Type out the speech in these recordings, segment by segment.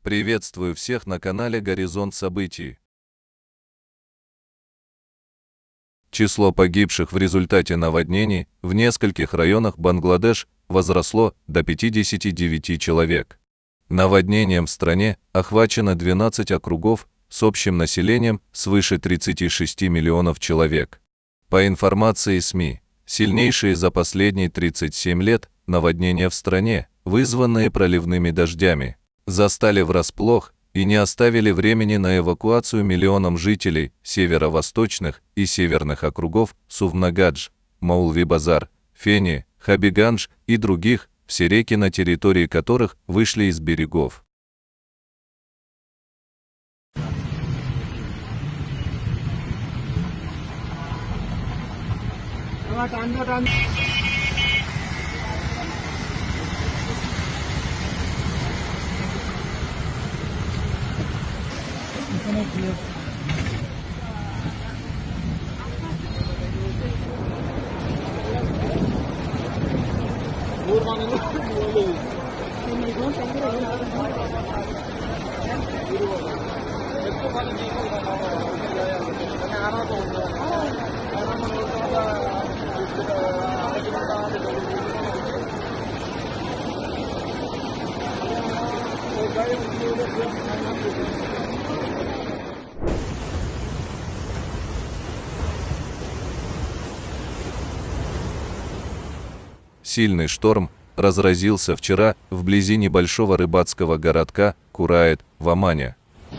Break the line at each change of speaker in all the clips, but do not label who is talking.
Приветствую всех на канале «Горизонт событий». Число погибших в результате наводнений в нескольких районах Бангладеш возросло до 59 человек. Наводнением в стране охвачено 12 округов с общим населением свыше 36 миллионов человек. По информации СМИ, сильнейшие за последние 37 лет наводнения в стране, вызванные проливными дождями, застали врасплох и не оставили времени на эвакуацию миллионам жителей северо-восточных и северных округов Сувнагадж, Маулви-Базар, Фени, Хабигандж и других, все реки на территории которых вышли из берегов. Сильный шторм разразился вчера вблизи небольшого рыбацкого городка Кураэт в Омане.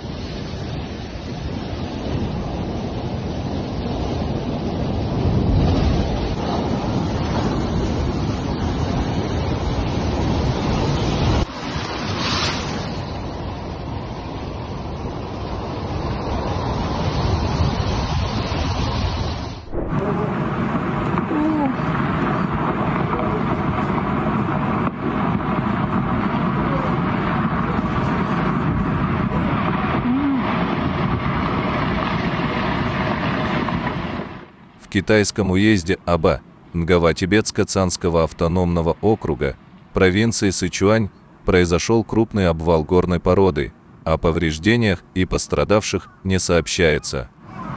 В китайском уезде Аба, Нгава-Тибетско-Цанского автономного округа, провинции Сычуань, произошел крупный обвал горной породы, о повреждениях и пострадавших не сообщается.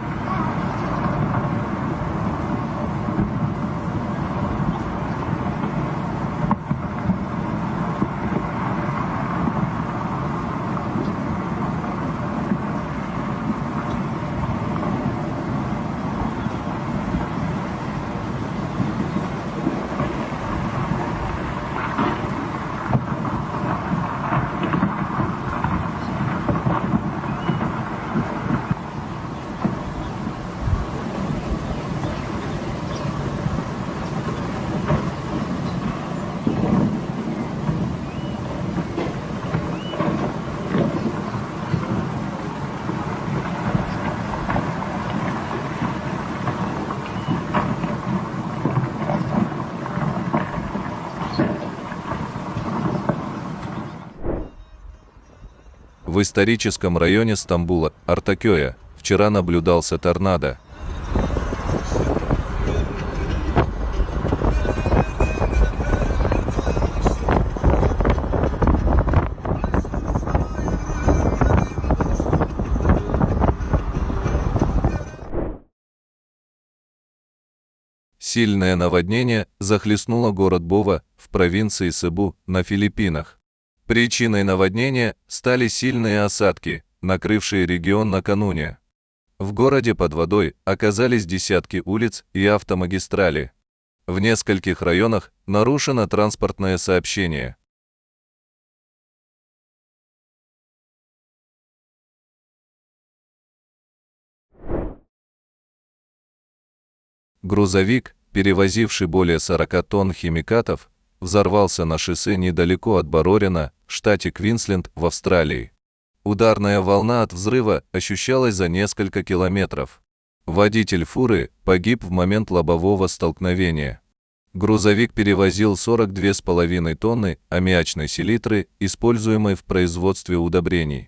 В историческом районе Стамбула, Артакёя, вчера наблюдался торнадо. Сильное наводнение захлестнуло город Бова в провинции Себу на Филиппинах. Причиной наводнения стали сильные осадки, накрывшие регион накануне. В городе под водой оказались десятки улиц и автомагистрали. В нескольких районах нарушено транспортное сообщение. Грузовик, перевозивший более 40 тонн химикатов, взорвался на шоссе недалеко от Барорина, штате Квинсленд в Австралии. Ударная волна от взрыва ощущалась за несколько километров. Водитель фуры погиб в момент лобового столкновения. Грузовик перевозил 42,5 тонны аммиачной селитры, используемой в производстве удобрений.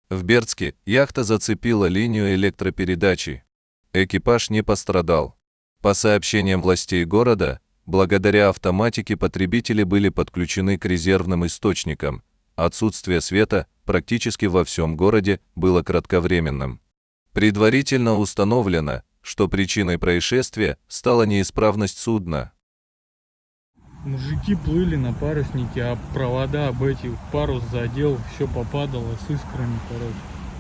В Бердске яхта зацепила линию электропередачи. Экипаж не пострадал. По сообщениям властей города, благодаря автоматике потребители были подключены к резервным источникам. Отсутствие света практически во всем городе было кратковременным. Предварительно установлено, что причиной происшествия стала неисправность судна.
Мужики плыли на паруснике, а провода об эти парус задел, все попадало с искрами, короче.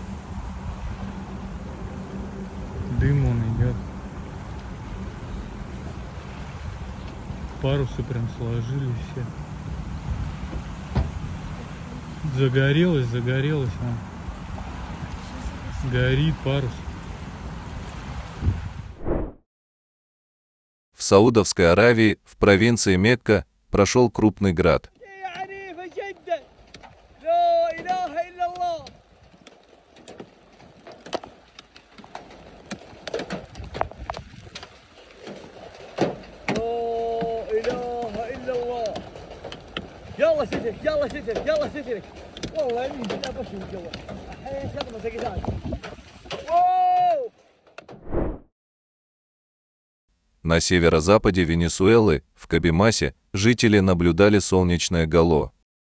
Дым он идет. Парусы прям сложились все. Загорелось он. Горит парус.
В Саудовской Аравии, в провинции Мекка, прошел крупный град.
يلا سترك يلا سترك يلا سترك والله يمين لا بشوف جوا الحين شغله سقيتان.
На северо-западе Венесуэлы, в Кабимасе, жители наблюдали солнечное гало.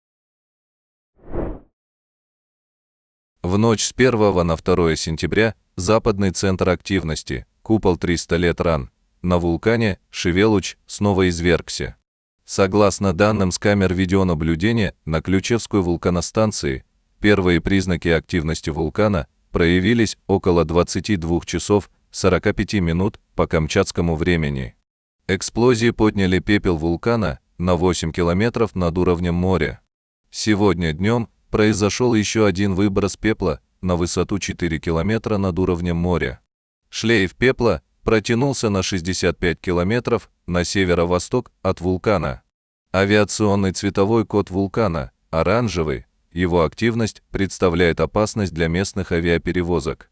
В ночь с 1 на 2 сентября западный центр активности, купол 300 лет ран, на вулкане Шевелуч снова извергся. Согласно данным с камер видеонаблюдения на Ключевской вулканостанции, первые признаки активности вулкана проявились около 22 часов 45 минут по камчатскому времени. Эксплозии подняли пепел вулкана на 8 километров над уровнем моря. Сегодня днем произошел еще один выброс пепла на высоту 4 километра над уровнем моря. Шлейф пепла протянулся на 65 километров на северо-восток от вулкана. Авиационный цветовой код вулкана – оранжевый, его активность представляет опасность для местных авиаперевозок.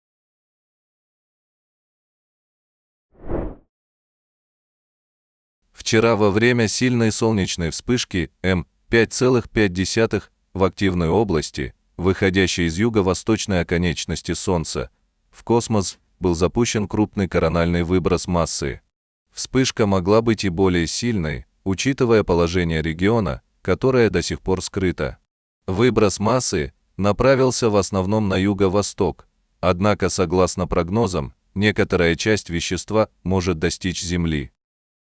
Вчера во время сильной солнечной вспышки М5,5 в активной области, выходящей из юго-восточной оконечности Солнца, в космос был запущен крупный корональный выброс массы. Вспышка могла быть и более сильной, учитывая положение региона, которое до сих пор скрыто. Выброс массы направился в основном на юго-восток, однако, согласно прогнозам, некоторая часть вещества может достичь Земли.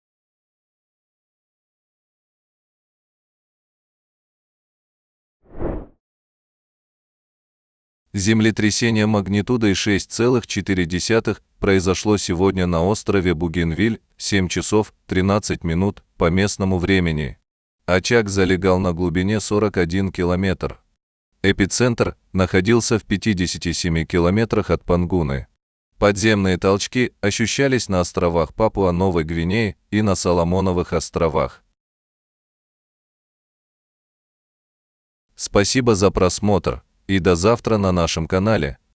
Землетрясение магнитудой 6,4 произошло сегодня на острове Бугенвиль, 7 часов 13 минут по местному времени. Очаг залегал на глубине 41 километр. Эпицентр находился в 57 километрах от Пангуны. Подземные толчки ощущались на островах Папуа-Новой Гвинеи и на Соломоновых островах. Спасибо за просмотр. И до завтра на нашем канале.